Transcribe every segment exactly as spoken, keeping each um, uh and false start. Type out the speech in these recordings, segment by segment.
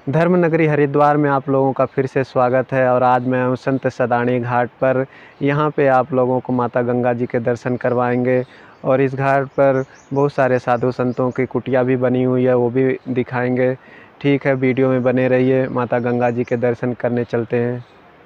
धर्म नगरी हरिद्वार में आप लोगों का फिर से स्वागत है। और आज मैं हूँ संत सदानी घाट पर। यहाँ पे आप लोगों को माता गंगा जी के दर्शन करवाएंगे। और इस घाट पर बहुत सारे साधु संतों की कुटिया भी बनी हुई है, वो भी दिखाएंगे। ठीक है, वीडियो में बने रहिए। माता गंगा जी के दर्शन करने चलते हैं।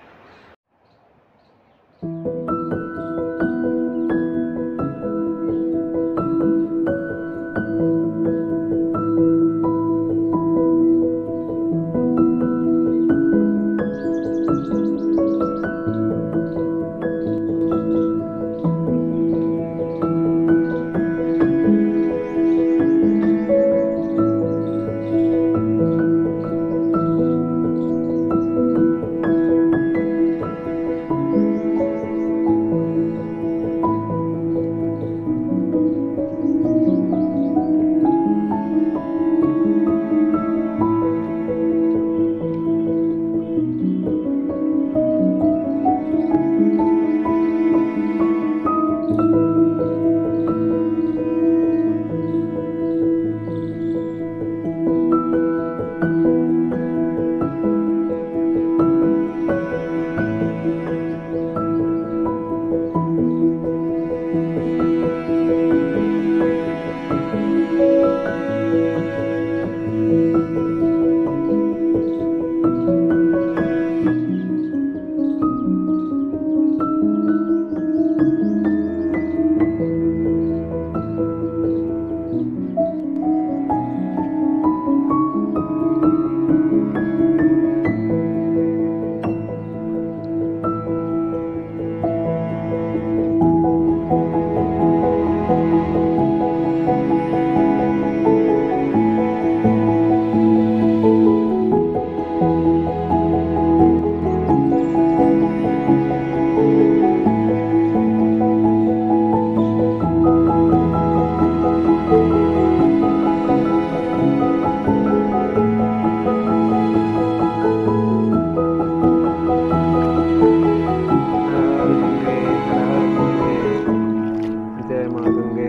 जय माँ गंगे।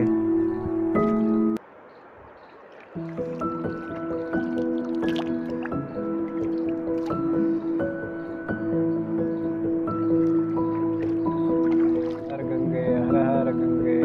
हर गंगे, हर हर गंगे।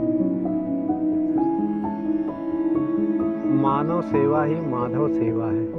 मानव सेवा ही माधव सेवा है।